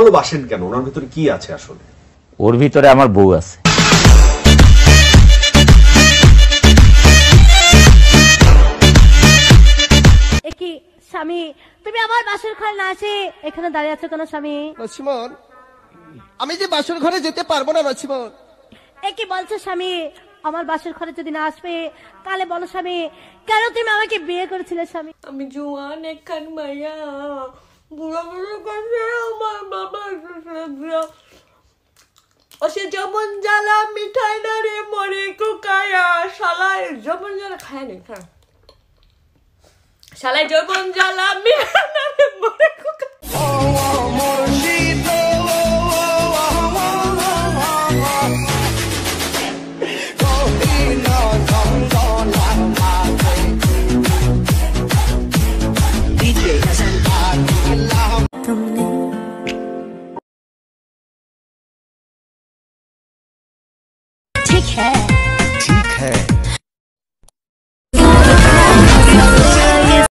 ভালোবাসেন কেন? ওনার ভিতরে কি আছে আসলে? ওর ভিতরে আমার বউ আছে। কি স্বামী, তুমি আমার বাসর ঘরে না আসে এখানে দাঁড়িয়ে আছো কেন স্বামী? লক্ষ্মণ, আমি যে বাসর ঘরে যেতে পারবো না লক্ষ্মণ। কি বলছো স্বামী? আমার বাসর ঘরে যদি না আসবে কালে বলো স্বামী, কেন তুমি আমাকে বিয়ে করেছিলে স্বামী? আমি জোয়ান একখান মাইয়া, বুড়ো বুড়ো করে আমার বাবা সে যখন জ্বালা মিঠাই না রে মরে কুকায়া শালায় যখন জ্বালা খায় না খা শালায় যখন জ্বালা মিঠাই না রে মরে কুকায়া। ठीक है ठीक है।